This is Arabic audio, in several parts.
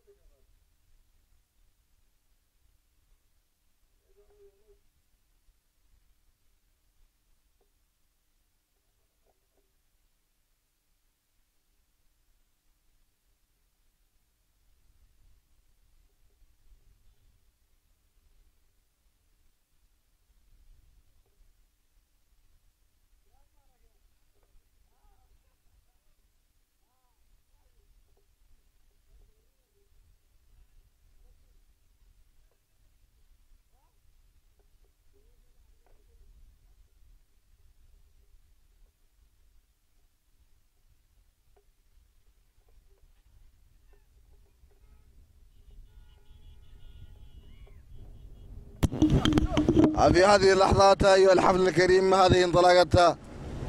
في هذه اللحظات أيها الحفل الكريم، هذه انطلاقة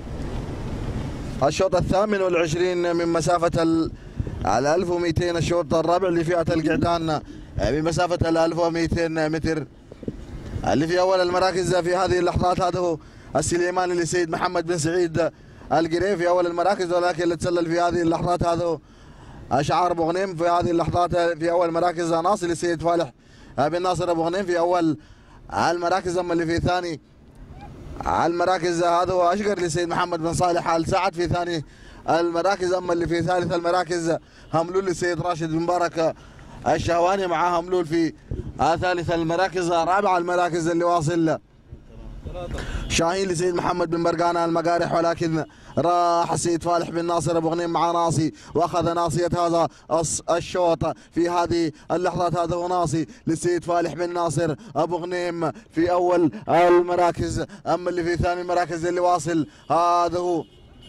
الشوط 28 من مسافة 1200، الشوط الرابع لفئة القعدان بمسافة 1200 متر. اللي في أول المراكز في هذه اللحظات هذا هو السليماني لسيد محمد بن سعيد القريف في أول المراكز، ولكن اللي تسلل في هذه اللحظات هذا هو أشعار أبو غنيم في هذه اللحظات في أول مراكز. ناصر لسيد فالح بن ناصر أبو غنيم في أول المراكز. أما اللي في ثاني المراكز هذا هو أشقر لسيد محمد بن صالح آل سعد في ثاني المراكز. أما اللي في ثالث المراكز هملول لسيد راشد بن مبارك الشهواني مع هملول في ثالث المراكز. رابع المراكز اللي واصل شاهين لسيد محمد بن برقان المقارح، ولكن راح سيد فالح بن ناصر ابو غنيم مع ناصي واخذ ناصيه هذا الشوط في هذه اللحظات. هذا هو ناصي لسيد فالح بن ناصر ابو غنيم في اول المراكز. اما اللي في ثاني المراكز اللي واصل هذا هو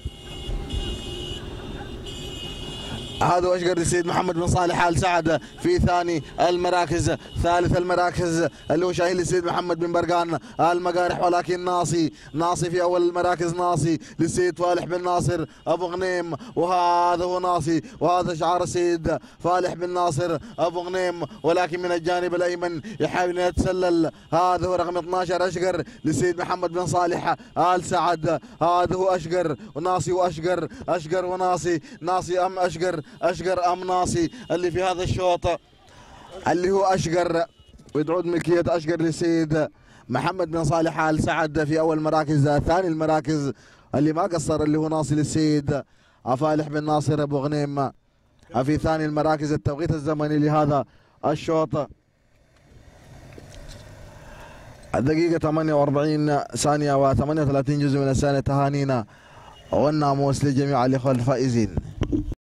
اشقر لسيد محمد بن صالح آل سعد في ثاني المراكز. ثالث المراكز اللي هو شاهين لسيد محمد بن برقان المقارح، ولكن ناصي في اول المراكز. ناصي لسيد فالح بن ناصر ابو غنيم، وهذا هو ناصي، وهذا شعار سيد فالح بن ناصر ابو غنيم، ولكن من الجانب الايمن يحاول ان يتسلل. هذا هو رقم 12 اشقر لسيد محمد بن صالح آل سعد. هذا هو اشقر وناصي واشقر، اشقر وناصي، ناصي ام اشقر ام ناصي اللي في هذا الشوط اللي هو اشقر، وتعود ملكيه اشقر لسيد محمد بن صالح آل سعد في اول مراكز. ثاني المراكز اللي ما قصر اللي هو ناصي للسيد فالح بن ناصر ابو غنيم في ثاني المراكز. التوقيت الزمني لهذا الشوط الدقيقة 48 ثانية و38 جزء من الثانية. تهانينا والناموس لجميع الاخوة الفائزين.